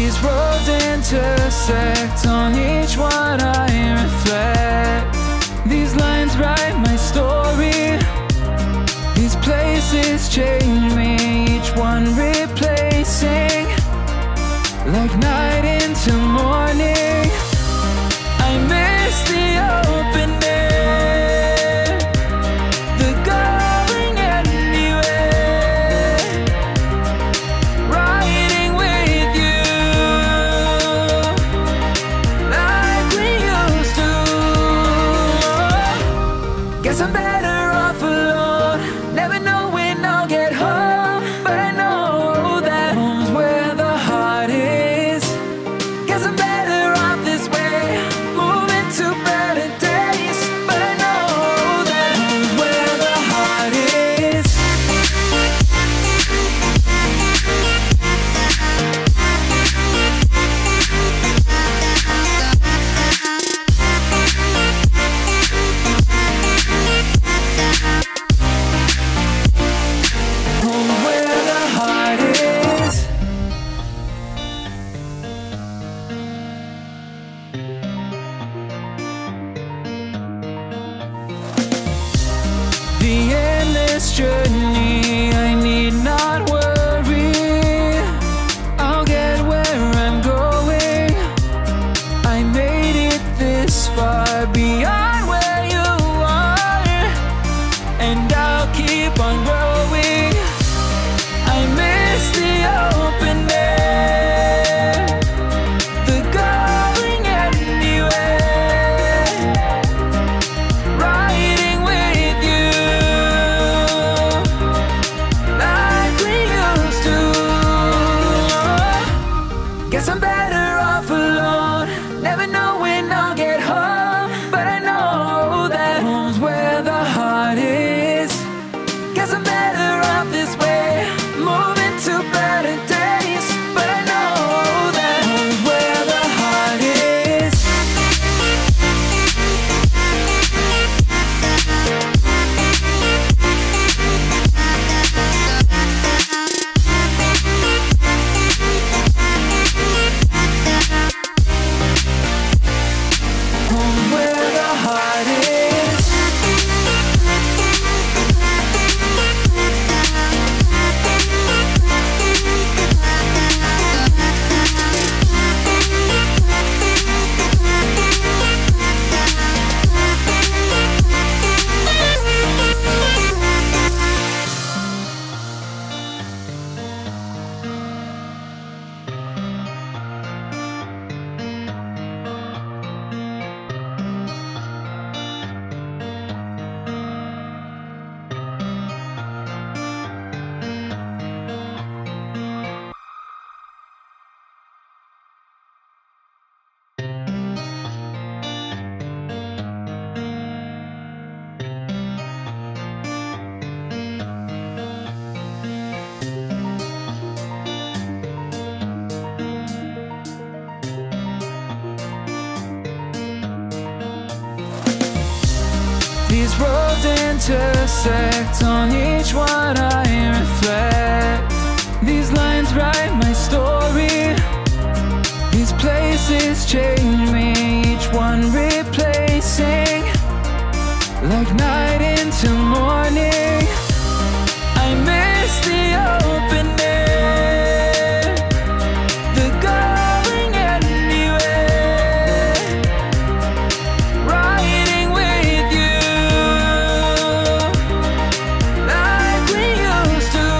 These roads intersect, on each one I reflect. These lines write my story. These places change me, each one replacing, like night into morning. I miss the open air, the going anywhere, riding with you like we used to. Guess I'm better off alone, never know when I'll get home, but I know that home's where the heart is. Guess I'm better off this way, moving to better days, but I know that home's where the heart is. Home's where the heart is. The endless journey, I need not worry, I'll get where I'm going. I made it this far, beyond where you are, and I'll keep on growing. I miss the open air, the going anywhere, riding with you like we used to. Guess I'm better off alone, never know when I'll get home, but I know that home's where the heart is. Guess I'm better off this way, moving to better days, but I know that home's where the heart is. Home's where the heart is. These roads intersect, on each one I reflect. These lines write my story. These places change me, each one replacing, like night into morning. I miss the open air, the going anywhere, riding with you like we used to.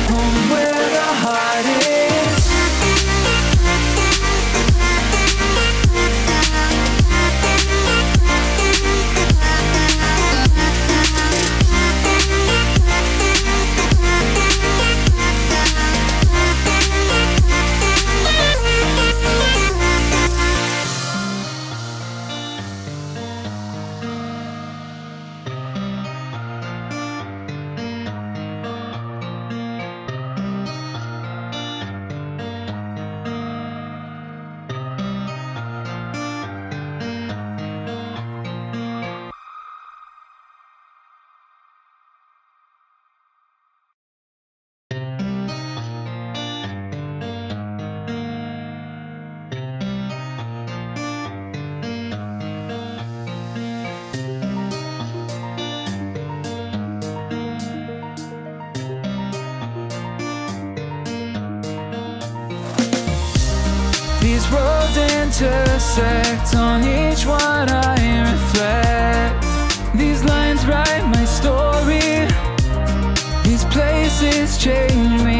Home's where the heart is. These roads intersect, on each one I reflect. These lines write my story, these places change me.